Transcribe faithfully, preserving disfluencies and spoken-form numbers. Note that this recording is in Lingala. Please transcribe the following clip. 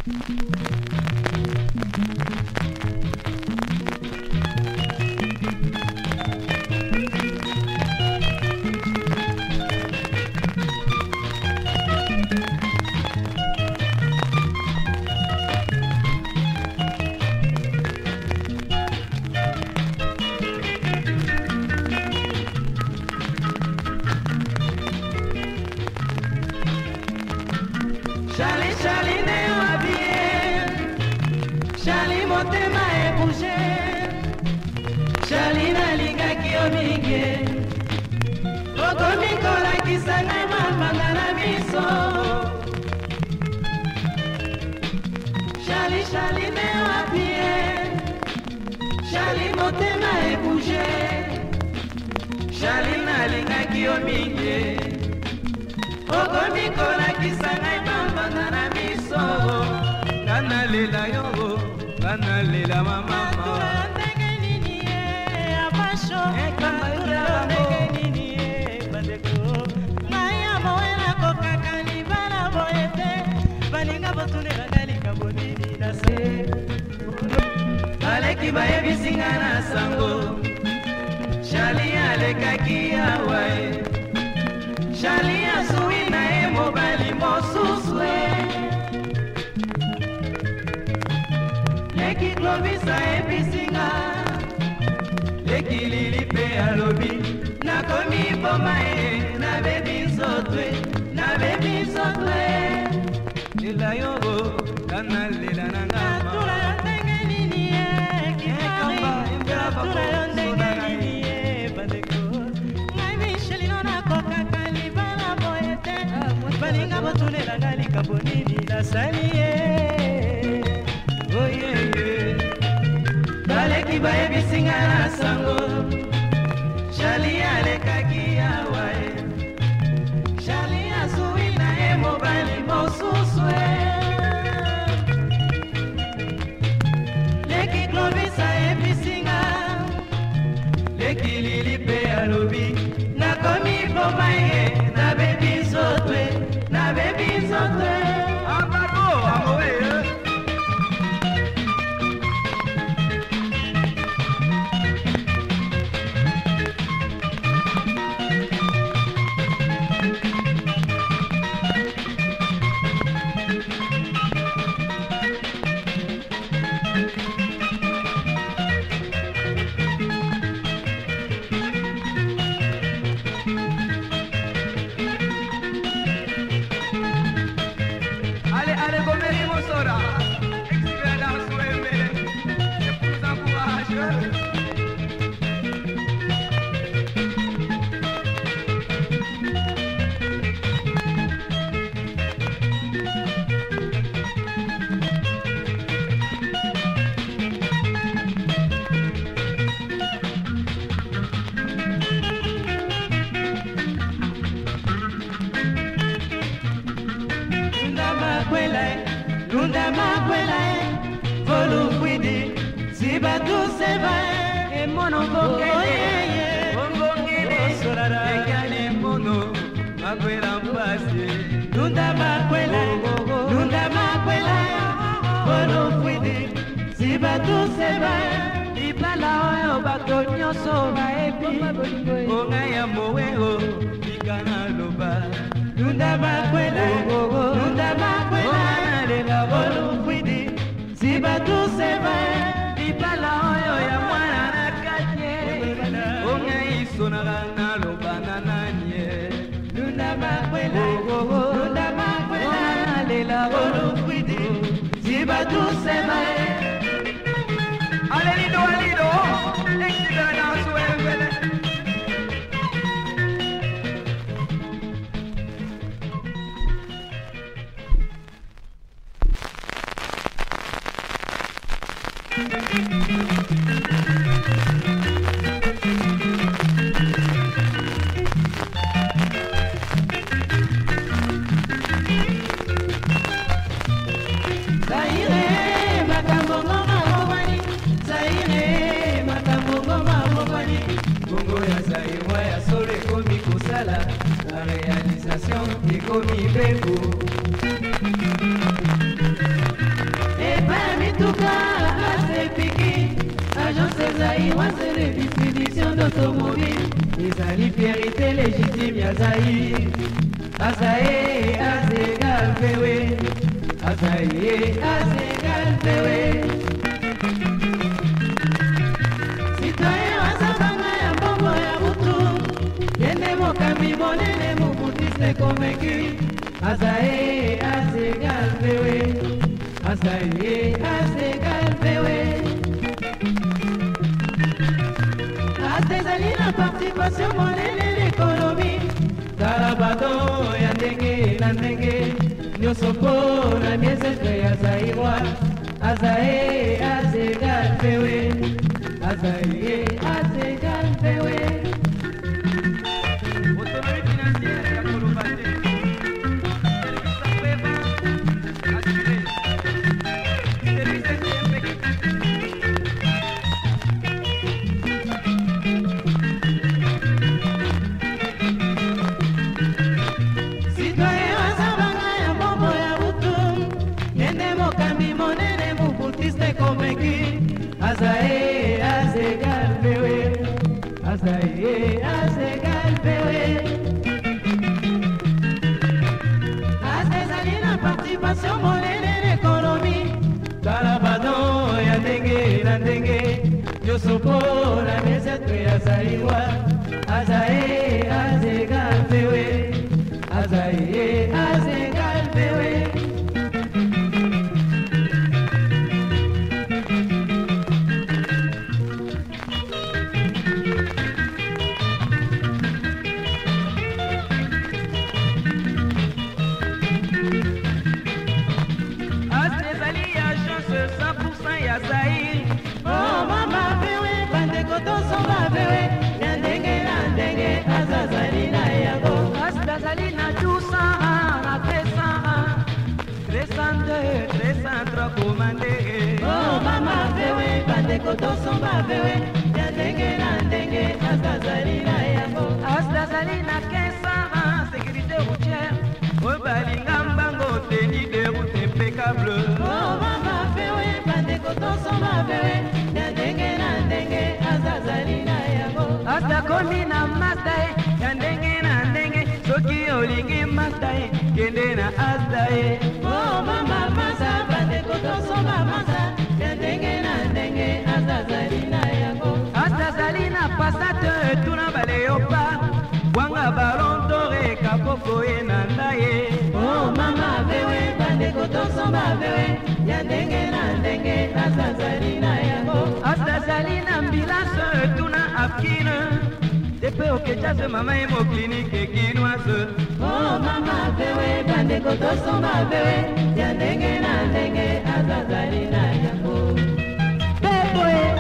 Charlie, Charlie, ne wabie. Charlie, motema e bouge. Charlie, na linga kio mingi. Oko miko la kisanga mama na miso. Charlie, Charlie, ne wabie. Charlie, motema e bouge. Charlie, na linga kio mingi. Oko miko la kisanga na miso. Kana lela yo, kana lela mama. Ndenge nini e abasho. Kama ndenge nini e badeko. Maya moena koka kanibala boete. Balinga botune bagali kabonini na se. Baleki baye bisinga na sango. Charlie alekaki awae. Charlie asui na e mobali mosuswe. Leki Clovisa e bisinga. Leki Lili pe alobi. Na komi boma e. Na bebi sotwe. Na bebi sotwe. Lila yogo. Kana lila nanga ma. Natura yondenge nini e. Kikari. Natura yondenge nini e. Badeko. Ngai Michelino na koka kalibala boete. Balinga botune la gali kabonini la saliye. Oh yeah yeah. Baleki baye bisinga na sango. Charlie alekaki awae. Charlie asui na e mobali mosuswe. Leki Clovisa e bisinga. Leki Lili pe alobi. Na komi boma e. Na bebi sotwe. Na bebi sotwe. Ambaro amoe. Lunda makwela e, volu kwidi, siba tu seba e, mono bokele, bongongele, ekali mono, makwela mpasi. Lunda makwela e, lunda makwela e, volu kwidi, siba tu seba e, ipala oyo bato nyoso ba ebi, onga ya moweho, ikana loba. Lunda makwela e, lunda makwela e, la bolu kwidi, siba tu seba e, ipala oyo ya mwana na kanye, onga iso na gana loba na nanye. Lunda makwela e, lunda makwela e, la bolu kwidi, siba tu seba e. Alelido, alido, ekida na suembele. La réalisation est commis béco. azali wase de distribution d'automobile ezali fierité légitime ya zai azae azegal pewe azae azegal pewe citoyen azabanga ya mbongo ya butu yende mokambi monene mobutiste convaincu azae azegal pewe azae azegal pewe azali na participation monene l'économie talabado ya ndenge na ndenge nyonso mpona miesete ya zairwa azae azegal pewe azae azegal pewe autonomie financière ya kolobate service apeva assuré service impecable. Azae azegal pewe azae azegal pewe azali na participation monene l'économie talabado ya ndenge na ndenge nyonso mpona miesete ya zaiwa azae azegal pewe azae azegal pewe oh mama vewe bandeko tosomba vewe ya ndenge na ndenge azazali na yango azazali na kesa sécurité routière oyo balinga mbango teni de route impeccable oh mama vewe bandeko tosomba vewe ya ndenge na ndenge azazali na yango azakomi na mazda ya ndenge na ndenge soki olingi mazda kende na azda oh mama maza bandeko tosomba maza ya ndenge na ndenge azazali na yango azazali na pasate tuna baleopa wanga balondore kapoko ye na ndaye oh mama vewe bandeko tosomba vewe ya ndenge na ndenge azazali na yango azazali na ambulance tuna apkine depe okechase mama ye mo clinique kinoise oh mama vewe bandeko tosomba vewe ya ndenge na ndenge azazali na yango pepoe